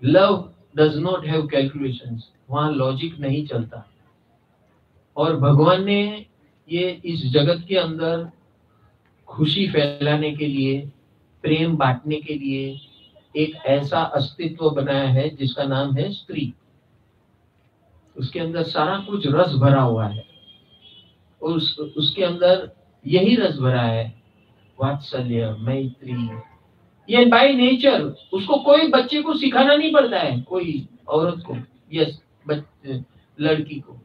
Love does not have calculations, वहां logic नहीं चलता। और भगवान ने ये इस जगत के अंदर खुशी फैलाने के लिए, प्रेम बांटने के लिए एक ऐसा अस्तित्व बनाया है जिसका नाम है स्त्री। उसके अंदर सारा कुछ रस भरा हुआ है और उसके अंदर यही रस भरा है, वात्सल्य, मैत्री। ये बाय नेचर, उसको कोई बच्चे को सिखाना नहीं पड़ता है, कोई औरत को, यस लड़की को,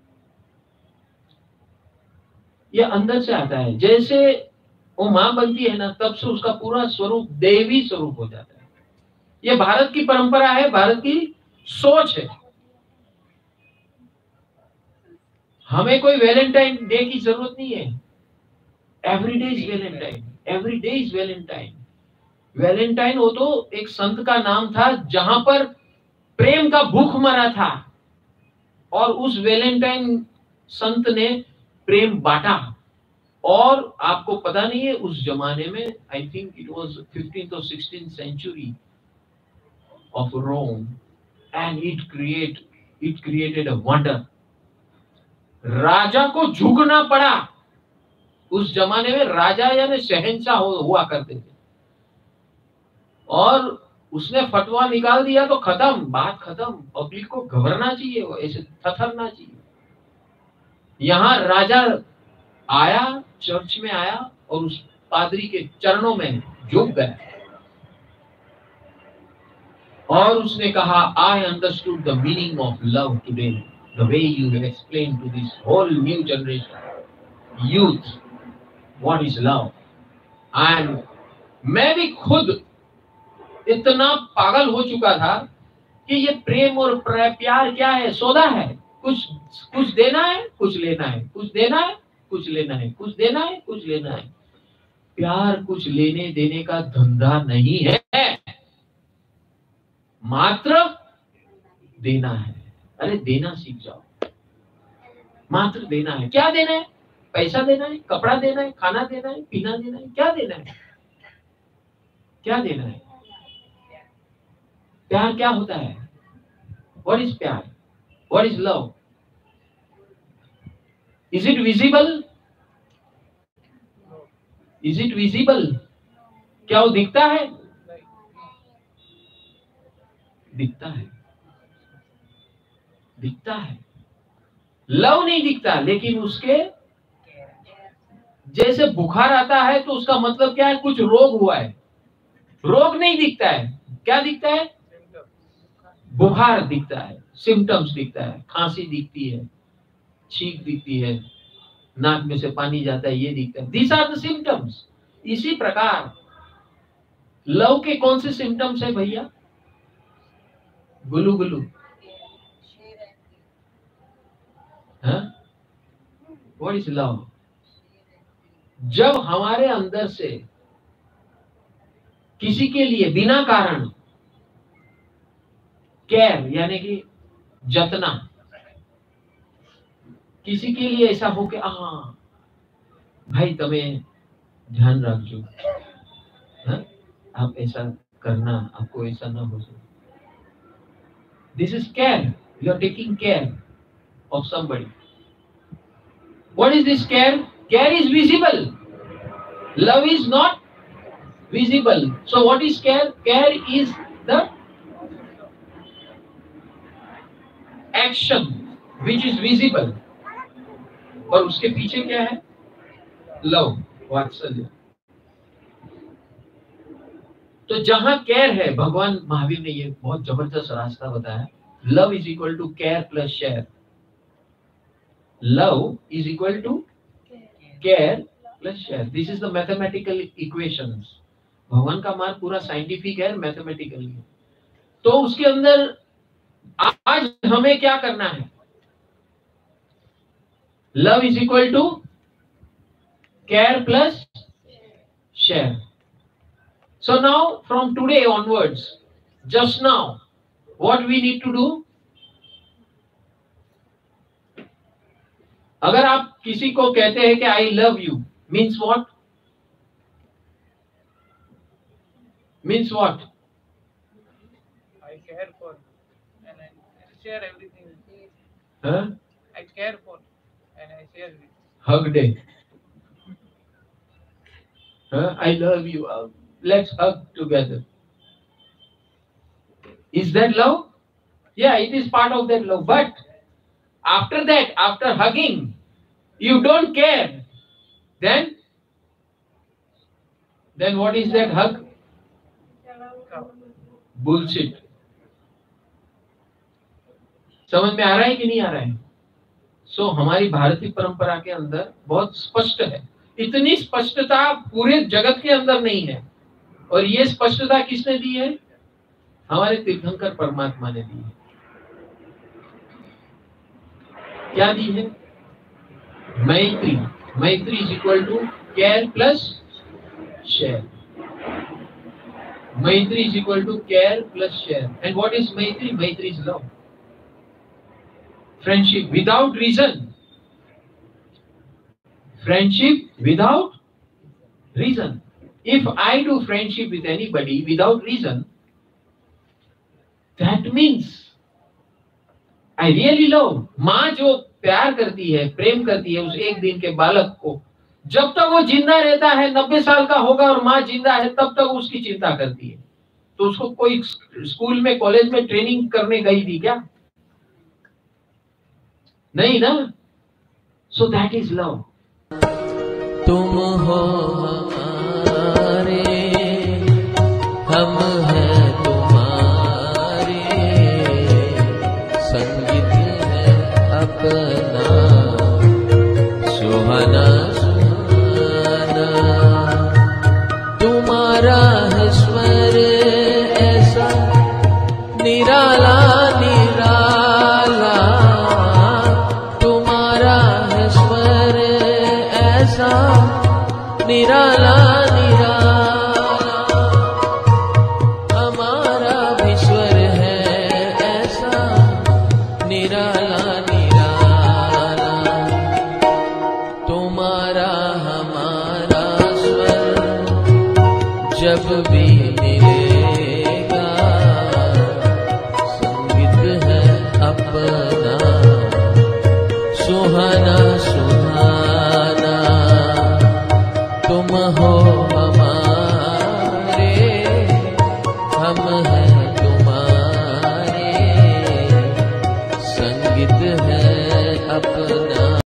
ये अंदर से आता है। जैसे वो मां बनती है ना, तब से उसका पूरा स्वरूप देवी स्वरूप हो जाता है। ये भारत की परंपरा है, भारत की सोच है। हमें कोई वैलेंटाइन डे की जरूरत नहीं है। Every day is Valentine, every day is Valentine. Valentine वो तो एक संत का नाम था जहां पर प्रेम का भूख मरा था, और उस वैलेंटाइन संत ने प्रेम बांटा। और आपको पता नहीं है, उस जमाने में I think it was 15th और 16th century of Rome, and it created a wonder. राजा को झुकना पड़ा। उस जमाने में राजा यानी शहंशाह हुआ करते थे, और उसने फतवा निकाल दिया तो खत्म, बात खत्म। पब्लिक को घबराना चाहिए, वो ऐसे थथरना चाहिए। यहाँ राजा आया, चर्च में आया और उस पादरी के चरणों में झुक गया और उसने कहा, I understood the meaning of love today, the way you have explain to this whole new generation youth what is love. And मैं भी खुद इतना पागल हो चुका था कि ये प्रेम और प्यार क्या है, सौदा है। कुछ देना है, कुछ लेना है, कुछ देना है, कुछ लेना है, कुछ देना है, कुछ लेना है। प्यार कुछ लेने देने का धंधा नहीं है, मात्र देना है। अरे देना सीख जाओ, मात्र देना है। क्या देना है? पैसा देना है, कपड़ा देना है, खाना देना है, पीना देना है। क्या देना है? क्या देना है? प्यार क्या होता है? व्हाट इज प्यार? What is love? Is it visible? Is it visible? क्या वो दिखता है? दिखता है, दिखता है। लव नहीं दिखता, लेकिन उसके जैसे बुखार आता है तो उसका मतलब क्या है? कुछ रोग हुआ है। रोग नहीं दिखता है, क्या दिखता है? बुखार दिखता है, सिम्टम्स दिखता है, खांसी दिखती है, छींक दिखती है, नाक में से पानी जाता है, ये दिखता है। These are the symptoms. इसी प्रकार लव के कौन से सिम्टम्स है भैया? गुलू गुलू, व्हाट इज लव? जब हमारे अंदर से किसी के लिए बिना कारण केयर यानी कि जतना, किसी के लिए ऐसा हो कि हाँ भाई तुम्हें ध्यान रखो, आप ऐसा करना, आपको ऐसा ना हो सके। This is care, you are taking care of somebody. What is this care? Care is visible, love is not visible. So what is care? Care is the action which is visible. और उसके पीछे क्या है? Love, वात्सल्य। तो जहां care है, भगवान महावीर ने ये बहुत जबरदस्त रास्ता बताया। Love is equal to care plus share. Love is equal to care plus share. This is the mathematical equations. भगवान का मार्ग पूरा साइंटिफिक है, मैथमेटिकल है। तो उसके अंदर आज हमें क्या करना है? Love is equal to care plus share. So now from today onwards, just now, what we need to do? अगर आप किसी को कहते हैं कि I love you, means what? Means what? care for and I share everything. Huh? I care for and I share with. Hug day. Huh? I love you. Let's hug together. Is that love? Yeah, it is part of that love. But after that, after hugging, you don't care. Then what is that hug? Bullshit. समझ में आ रहा है कि नहीं आ रहा है? सो हमारी भारतीय परंपरा के अंदर बहुत स्पष्ट है। इतनी स्पष्टता पूरे जगत के अंदर नहीं है। और ये स्पष्टता किसने दी है? हमारे तीर्थंकर परमात्मा ने दी है। क्या दी है? मैत्री। Maitri is equal to care plus share. Maitri is equal to care plus share. And what is maitri? Maitri is love. Friendship without reason. Friendship without reason. If I do friendship with anybody without reason, that means I really love. माँ जो प्यार करती है, प्रेम करती है उस एक दिन के बालक को, जब तक वो जिंदा रहता है, 90 साल का होगा और माँ जिंदा है, तब तक उसकी चिंता करती है। तो उसको कोई स्कूल में, कॉलेज में ट्रेनिंग करने गई थी क्या? नहीं ना? So that is love. तुम हो हमारे, हम हैं तुम्हारे, संगीत है अपना सुहाना सुहाना। तुम्हारा है स्वर ऐसा निराला निराला, निराला निराला। हमारा भी स्वर है ऐसा निराला निराला। तुम्हारा हमारा स्वर जब भी मिलेगा, संगीत है अपना सुहाना सुहाना। तुम हो हमारे, हम हैं तुम्हारे, संगीत है अपना